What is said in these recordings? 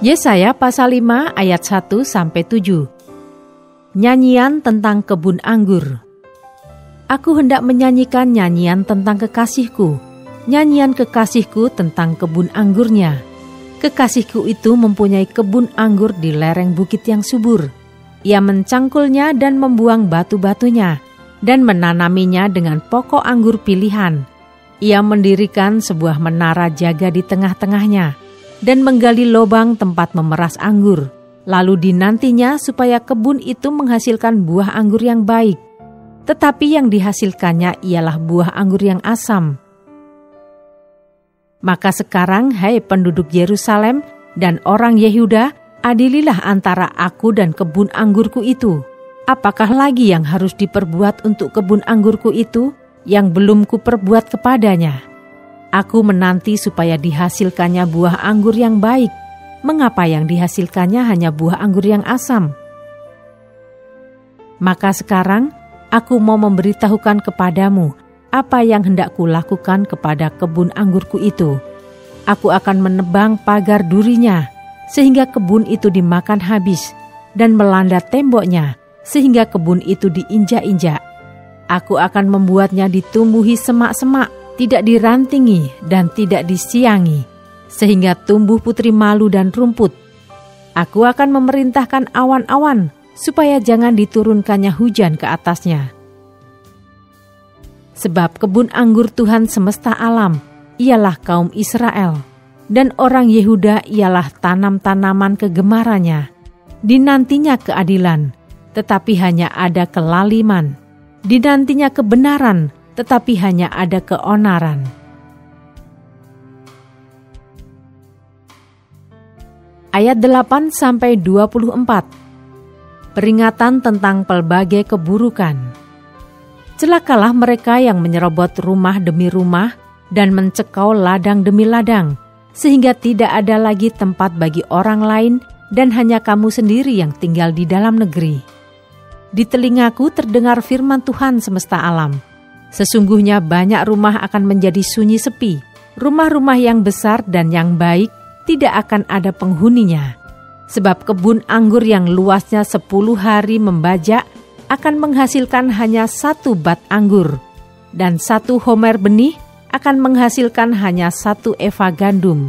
Yesaya pasal 5 ayat 1-7. Nyanyian tentang kebun anggur. Aku hendak menyanyikan nyanyian tentang kekasihku, nyanyian kekasihku tentang kebun anggurnya. Kekasihku itu mempunyai kebun anggur di lereng bukit yang subur. Ia mencangkulnya dan membuang batu-batunya, dan menanaminya dengan pokok anggur pilihan. Ia mendirikan sebuah menara jaga di tengah-tengahnya, dan menggali lubang tempat memeras anggur. Lalu dinantinya supaya kebun itu menghasilkan buah anggur yang baik. Tetapi yang dihasilkannya ialah buah anggur yang asam. Maka sekarang, hai penduduk Yerusalem dan orang Yehuda, adililah antara aku dan kebun anggurku itu. Apakah lagi yang harus diperbuat untuk kebun anggurku itu yang belum kuperbuat kepadanya? Aku menanti supaya dihasilkannya buah anggur yang baik. Mengapa yang dihasilkannya hanya buah anggur yang asam? Maka sekarang aku mau memberitahukan kepadamu apa yang hendak kulakukan kepada kebun anggurku itu. Aku akan menebang pagar durinya, sehingga kebun itu dimakan habis, dan melanda temboknya, sehingga kebun itu diinjak-injak. Aku akan membuatnya ditumbuhi semak-semak, tidak dirantingi dan tidak disiangi, sehingga tumbuh putri malu dan rumput. Aku akan memerintahkan awan-awan, supaya jangan diturunkannya hujan ke atasnya. Sebab kebun anggur Tuhan semesta alam ialah kaum Israel, dan orang Yehuda ialah tanam-tanaman kegemarannya. Dinantinya keadilan, tetapi hanya ada kelaliman. Dinantinya kebenaran, tetapi hanya ada keonaran. Ayat 8-24. Peringatan tentang pelbagai keburukan. Celakalah mereka yang menyerobot rumah demi rumah dan mencekau ladang demi ladang, sehingga tidak ada lagi tempat bagi orang lain dan hanya kamu sendiri yang tinggal di dalam negeri. Di telingaku terdengar firman Tuhan semesta alam. Sesungguhnya banyak rumah akan menjadi sunyi sepi. Rumah-rumah yang besar dan yang baik tidak akan ada penghuninya. Sebab kebun anggur yang luasnya 10 hari membajak akan menghasilkan hanya 1 bat anggur. Dan 1 homer benih akan menghasilkan hanya 1 eva gandum.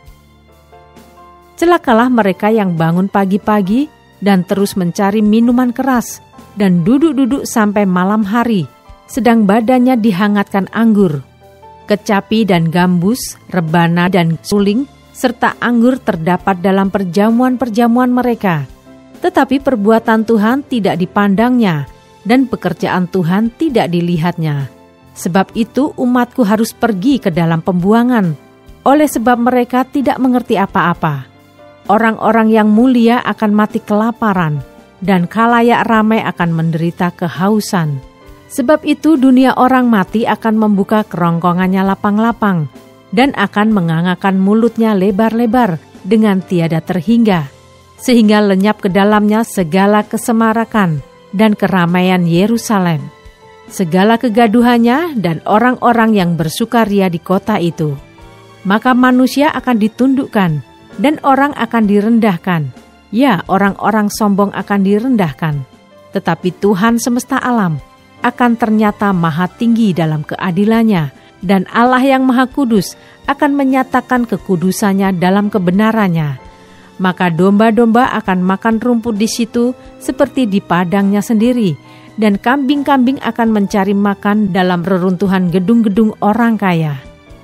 Celakalah mereka yang bangun pagi-pagi dan terus mencari minuman keras dan duduk-duduk sampai malam hari, sedang badannya dihangatkan anggur. Kecapi dan gambus, rebana dan suling, serta anggur terdapat dalam perjamuan-perjamuan mereka. Tetapi perbuatan Tuhan tidak dipandangnya, dan pekerjaan Tuhan tidak dilihatnya. Sebab itu umatku harus pergi ke dalam pembuangan, oleh sebab mereka tidak mengerti apa-apa. Orang-orang yang mulia akan mati kelaparan, dan khalayak ramai akan menderita kehausan. Sebab itu dunia orang mati akan membuka kerongkongannya lapang-lapang dan akan mengangakan mulutnya lebar-lebar dengan tiada terhingga, sehingga lenyap ke dalamnya segala kesemarakan dan keramaian Yerusalem, segala kegaduhannya dan orang-orang yang bersukaria di kota itu. Maka manusia akan ditundukkan dan orang akan direndahkan. Ya, orang-orang sombong akan direndahkan. Tetapi Tuhan semesta alam akan ternyata maha tinggi dalam keadilannya, dan Allah yang maha kudus akan menyatakan kekudusannya dalam kebenarannya. Maka domba-domba akan makan rumput di situ seperti di padangnya sendiri, dan kambing-kambing akan mencari makan dalam reruntuhan gedung-gedung orang kaya.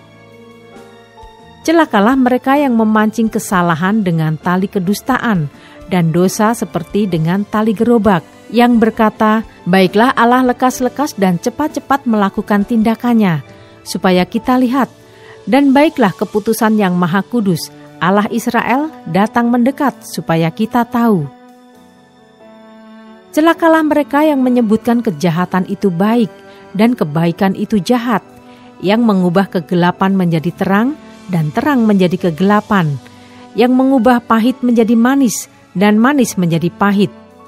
Celakalah mereka yang memancing kesalahan dengan tali kedustaan, dan dosa seperti dengan tali gerobak, yang berkata, baiklah Allah lekas-lekas dan cepat-cepat melakukan tindakannya, supaya kita lihat. Dan baiklah keputusan yang maha kudus, Allah Israel datang mendekat, supaya kita tahu. Celakalah mereka yang menyebutkan kejahatan itu baik, dan kebaikan itu jahat, yang mengubah kegelapan menjadi terang, dan terang menjadi kegelapan, yang mengubah pahit menjadi manis, dan manis menjadi pahit.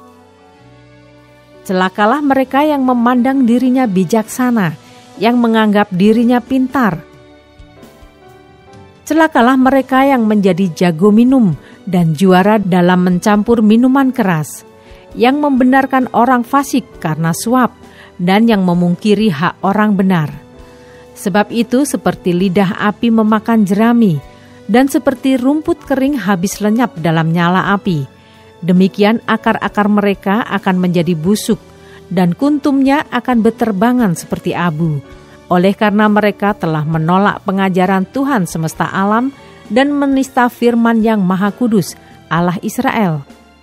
Celakalah mereka yang memandang dirinya bijaksana, yang menganggap dirinya pintar. Celakalah mereka yang menjadi jago minum dan juara dalam mencampur minuman keras, yang membenarkan orang fasik karena suap, dan yang memungkiri hak orang benar. Sebab itu seperti lidah api memakan jerami, dan seperti rumput kering habis lenyap dalam nyala api, demikian akar-akar mereka akan menjadi busuk, dan kuntumnya akan beterbangan seperti abu. Oleh karena mereka telah menolak pengajaran Tuhan semesta alam dan menista firman yang Maha Kudus, Allah Israel.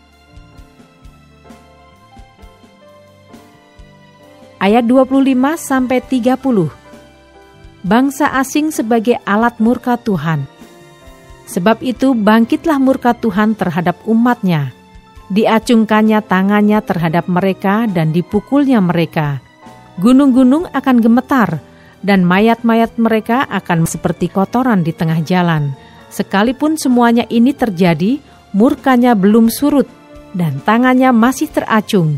Ayat 25-30. Bangsa asing sebagai alat murka Tuhan. Sebab itu bangkitlah murka Tuhan terhadap umat-Nya. Diacungkannya tangannya terhadap mereka dan dipukulnya mereka. Gunung-gunung akan gemetar, dan mayat-mayat mereka akan seperti kotoran di tengah jalan. Sekalipun semuanya ini terjadi, murkanya belum surut, dan tangannya masih teracung.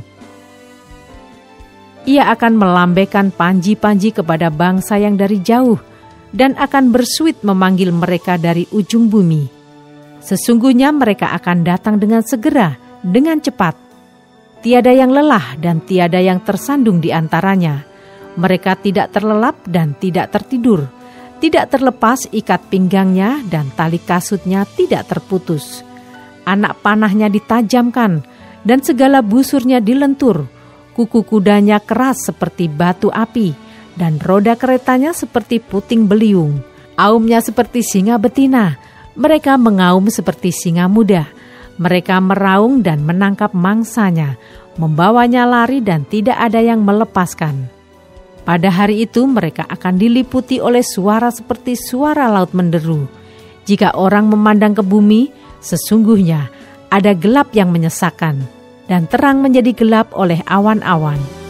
Ia akan melambaikan panji-panji kepada bangsa yang dari jauh, dan akan bersuit memanggil mereka dari ujung bumi. Sesungguhnya mereka akan datang dengan segera, dengan cepat. Tiada yang lelah dan tiada yang tersandung di antaranya. Mereka tidak terlelap dan tidak tertidur, tidak terlepas ikat pinggangnya dan tali kasutnya tidak terputus. Anak panahnya ditajamkan dan segala busurnya dilentur. Kuku kudanya keras seperti batu api dan roda keretanya seperti puting beliung. Aumnya seperti singa betina, mereka mengaum seperti singa muda. Mereka meraung dan menangkap mangsanya, membawanya lari dan tidak ada yang melepaskan. Pada hari itu mereka akan diliputi oleh suara seperti suara laut menderu. Jika orang memandang ke bumi, sesungguhnya ada gelap yang menyesakkan, dan terang menjadi gelap oleh awan-awan.